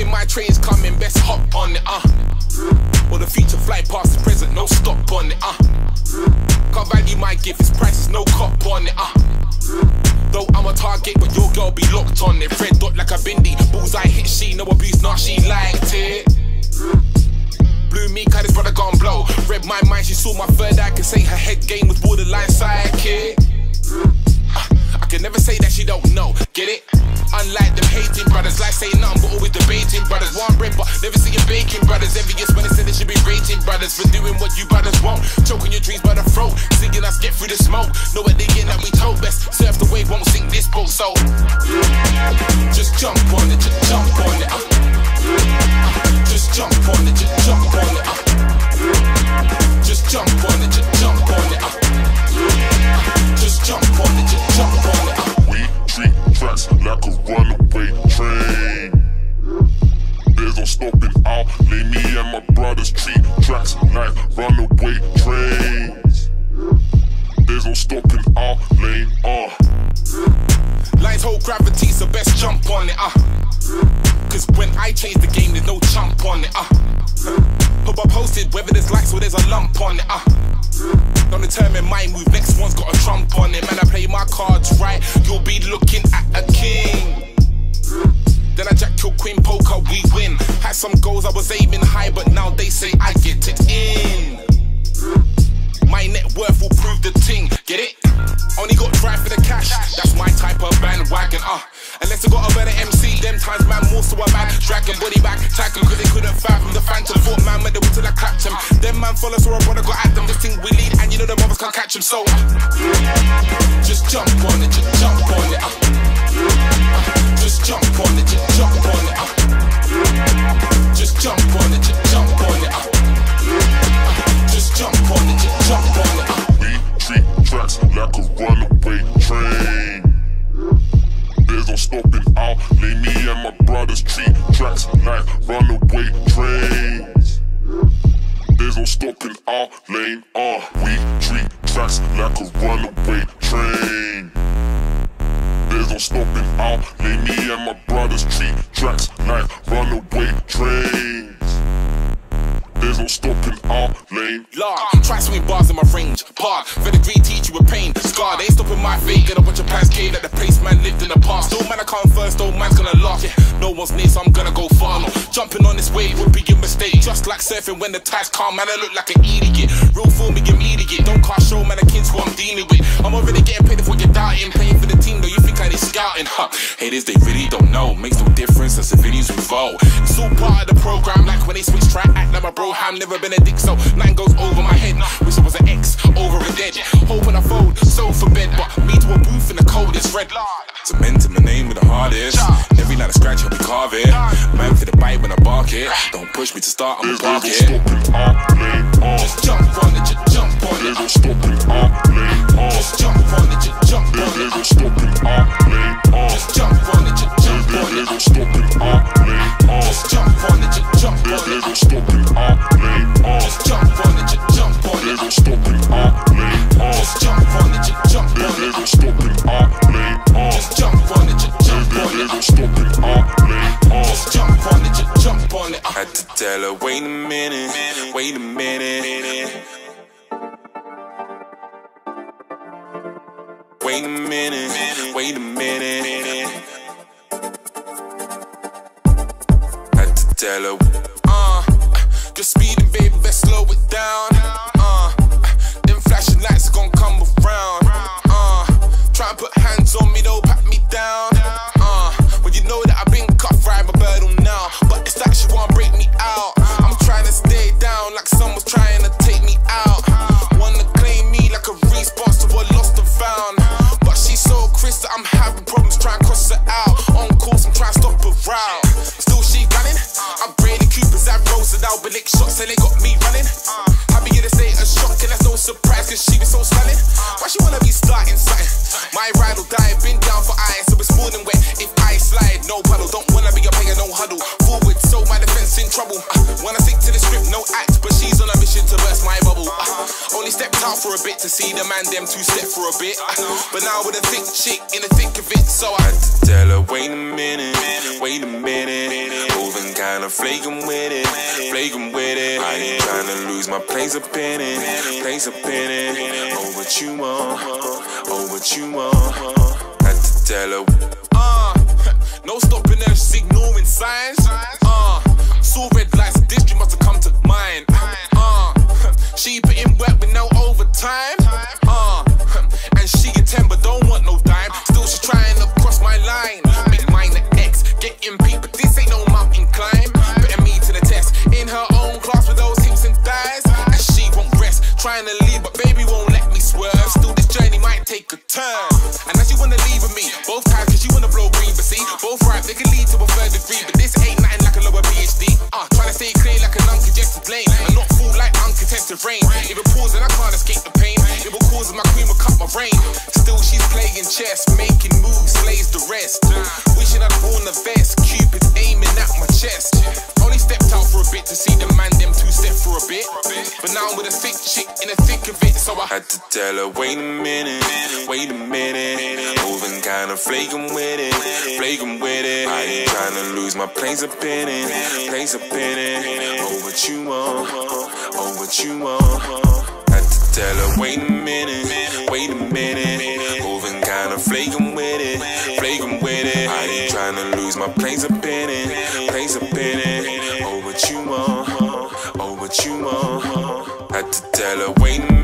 Thinking my train's coming, best hop on it, Or the future fly past the present, no stop on it, Can't value my gift, its price is no cop on it, Though I'm a target, but your girl be locked on it. Red dot like a bindi, bullseye hit, she no abuse, nah, she liked it. Blue me, cause this brother gon' blow. Read my mind, she saw my third eye, can say her head game was borderline sidekick. I can never say that she don't know, get it? Unlike them hating brothers, like saying nothing but always debating brothers. Want bread but never see you baking brothers. Envious when they said they should be rating brothers for doing what you brothers won't. Choking your dreams by the throat, singing us get through the smoke. Know what they getting that we told best. Surf the wave, won't sink this boat, so just jump on it, just jump on it, just jump on it, just jump on it, just jump on it, just jump on it, just jump on it, just jump on it. We treat tracks like a runaway train. There's no stopping out. Lay me and my brothers treat tracks like runaway trains. There's no stopping out. Lane Lines hold gravity, so best jump on it, Cause when I change the game, there's no chump on it, Put up posted, whether there's likes or there's a lump on it, Don't determine my move, next one's got a trump on it. Man, I play my cards right, you'll be looking at a king. Then I jack your queen, poker, we win. Had some goals, I was aiming high, but now they say I get it in. My net worth will prove the ting, get it? Only got drive for the cash, that's my type of bandwagon, Unless I got a better MC, them times man more so a man. Dragging body back, tackle, cause they couldn't fathom the phantom. Thought man went there till I clapped him. Them man follow, so a brother got at them. This thing we lead, and you know the mothers can't catch him, so just jump on it, just jump on it, just jump on it, just jump on it, just jump on it, just jump on it, just jump on it, just jump on it. We treat tracks like a runaway train. There's no stopping out. Lay me and my brothers treat tracks like runaway trains. There's no stopping out. Lane we treat tracks like a runaway train. There's no stopping out. Lay me and my brothers treat tracks like runaway trains. There's no stopping out. Lane try swing bars in my range. Park, pedigree teach you a pain. Scar, they ain't stopping my fate. Get a bunch of plans came that the place man lived in the past. No man I come first, no man's gonna laugh. Yeah, no one's near, so I'm gonna go far. No, jumping on this wave would be a mistake. Just like surfing when the tide's calm, man, I look like an idiot. Real for me, immediate. Don't cast show, man, the kids who I'm dealing with. I'm already getting paid for your doubting. Paying for the team, though you think I need scouting, Haters, they really don't know. Makes no difference as civilians we vote. It's all part of the program, like when they switch track, act like my bro ham, never been a dick, so 9 goes over my head. Wish I was an ex, over a dead. Hoping I fold, so for bed, but me to a booth in the coldest red. Cementing my name with the hardest. Every night I scratch, I'll be carving. Man for the bite when I bark it. Don't push me to start, I'm a park it. Just jump on it, just jump on it. There's no stopping out. Just jump on it, just jump on it. There's no stopping out. Just jump on it, just jump on it. There's no stopping out. Just jump on it, just jump on it. There's no stopping out. Just jump on it, just jump on it. There's no stopping out. Just jump on it, just jump on it. There's no stopping out. Just jump on it, just jump on it. There's no stopping out. Just jump on it, just jump on it. Had to tell her, wait a minute, wait a minute. Wait a minute, wait a minute. Had to tell her, just speeding, baby, let's slow it down. Them flashing lights are gonna come around. Try and put hands on me, don't pat me down. When you know that I've been cut, fry my bird on now. But it's like she wanna break me out. I'm trying to stay down like someone's trying to take me out. Wanna claim me like a response to what lost and found. But she's so crisp that I'm having problems trying to cross her out. On course, I'm trying to stop her route. Still she running. Upgrading Coopers, I rose and I'll be lick shots and they got me running. Happy to say a shock and that's no surprise cause she was so stunning. Why she wanna be starting something? My ride or die, been down for iron, so it's more than wet. If I slide, no puddle, don't wanna be a player, no huddle. Forward, so my defense in trouble. Wanna stick to the script, no act, but she's on a mission to burst my bubble. Only stepped out for a bit to see the man them two-step for a bit. But now with a thick chick in the thick of it, so I had to tell her, wait a minute, wait a minute. Moving kinda flaking with it, flaking with it. I ain't tryna lose my place up in it, place up in it. Oh, what you want, oh, what you want. Had to tell her, no stopping her, she's ignoring signs. Saw red lights, this dream must have come to mind. She put in work with no overtime. And she a 10 but don't want no dime. Still she trying to cross my line. Make mine the X, getting peep, but this ain't no mountain climb. Putting me to the test, in her own class with those hips and thighs. And she won't rest, trying to leave but baby won't let me swerve. Still this journey might take a turn. And now she wanna leave with me, both times cause she wanna blow green. But see, both right, they can lead to a third degree. But this ain't nothing like a lower PhD. Trying to stay clear like an uncongested lane, and not fall like uncontested rain. If it pours and I can't escape the pain, it will cause my queen will cut my brain. Still she's playing chess, making moves, slays the rest. Wishing I'd worn a vest, Cupid's aiming at my chest. Only stepped out for a bit to see the man them two-step for a bit, but now I'm with a thick chick in the thick of it, so I had to tell her, wait a minute, wait a minute. Moving kinda flaking with it, flaking with it. I ain't tryna lose my place up in it, place up in it. Oh, what you want, oh, what you want. Had to tell her, wait a minute, wait a minute. Moving kinda flaking with it, flaking with it. I ain't tryna lose my place up in it, place up in it. Oh, what you want, oh, what you want. Had to tell her, wait a minute.